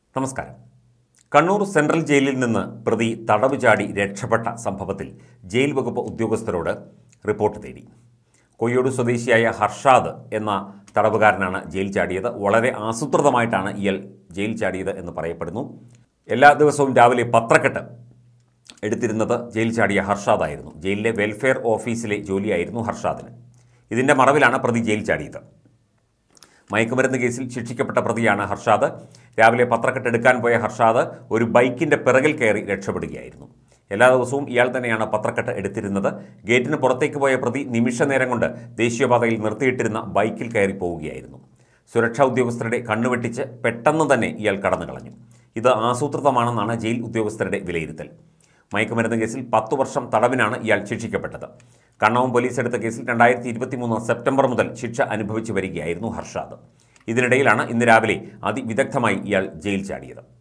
നമസ്കാരം. കണ്ണൂർ സെൻട്രൽ ജയിലിൽ നിന്ന് പ്രതി തടവ് ചാടി രക്ഷപ്പെട്ട സംഭവത്തിൽ ജയിൽ വകുപ്പ് ഉദ്യോഗസ്ഥരോട് റിപ്പോർട്ട് തേടി. കൊയ്യോട് സ്വദേശിയായ ഹർഷാദ് എന്ന തടവുകാരനാണ് ജയിൽ ചാടിയത്. വളരെ ആസൂത്രിതമായിട്ടാണ് ഇയാൾ ജയിൽ ചാടിയത് എന്ന് പറയപ്പെടുന്നു. എല്ലാ ദിവസവും രാവിലെ പത്രക്കെട്ട് എടുത്തിരുന്നത് ജയിൽ ചാടിയ ഹർഷാദായിരുന്നു. ജയിലിലെ വെൽഫെയർ ഓഫീസിലെ ജോലിയായിരുന്നു ഹർഷാദിന്. ഇതിൻ്റെ മറവിലാണ് പ്രതി ജയിൽ ചാടിയത്. മയക്കുമരുന്ന് കേസിൽ ശിക്ഷിക്കപ്പെട്ട പ്രതിയാണ് ഹർഷാദ്. രാവിലെ പത്രക്കെട്ടെടുക്കാൻ പോയ ഹർഷാദ് ഒരു ബൈക്കിൻ്റെ പിറകിൽ കയറി രക്ഷപ്പെടുകയായിരുന്നു. എല്ലാ ദിവസവും ഇയാൾ തന്നെയാണ് പത്രക്കെട്ട് എടുത്തിരുന്നത്. ഗേറ്റിന് പുറത്തേക്ക് പോയ പ്രതി നിമിഷ നേരം കൊണ്ട് ദേശീയപാതയിൽ നിർത്തിയിട്ടിരുന്ന ബൈക്കിൽ കയറി പോവുകയായിരുന്നു. സുരക്ഷാ ഉദ്യോഗസ്ഥരുടെ കണ്ണുവെട്ടിച്ച് പെട്ടെന്ന് തന്നെ ഇയാൾ കടന്നു കളഞ്ഞു. ഇത് ആസൂത്രിതമാണെന്നാണ് ജയിൽ ഉദ്യോഗസ്ഥരുടെ വിലയിരുത്തൽ. മയക്കുമരുന്ന് കേസിൽ 10 വർഷം തടവിനാണ് ഇയാൾ ശിക്ഷിക്കപ്പെട്ടത്. കണ്ണവും പോലീസ് എടുത്ത കേസിൽ 2023 സെപ്റ്റംബർ മുതൽ ശിക്ഷ അനുഭവിച്ചു വരികയായിരുന്നു ഹർഷാദ്. ഇതിനിടയിലാണ് ഇന്ന് രാവിലെ അതിവിദഗ്ധമായി ഇയാൾ ജയിൽ ചാടിയത്.